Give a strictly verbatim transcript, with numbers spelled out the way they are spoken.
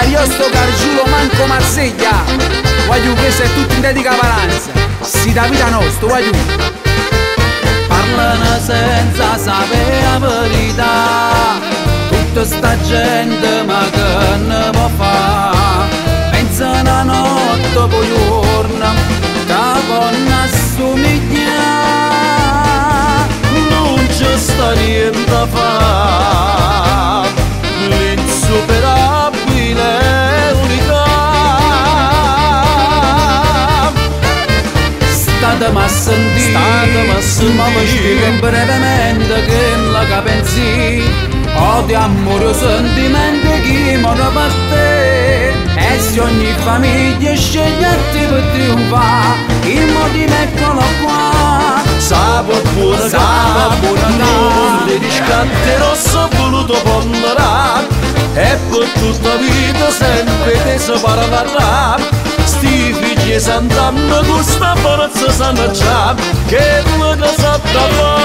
Ariosto Gargiulo manco Marseglia. Voglio, questo è tutto in dedica valanza. Si da vita nostra, voglio. Parlano senza sapere la verità, tutta sta gente ma che ne può fare? Pensa una notte poi giorno, da con assomiglia, non c'è sta niente da fare, l'insuperabile unica. Statemi a sentire, statemi a sentire, ma mi spiego brevemente che la capensi. Odio, amore o sentimento chi muore per te. E se ogni famiglia sceglie a te per trionfare, il motivo eccolo qua. Sapo buona cara, non ti riscatti rosso voluto ponderare. E per tutta la vita sempre te si parla da rap. Sti figli sant'anno con sta forza sanno già che non sa da fare.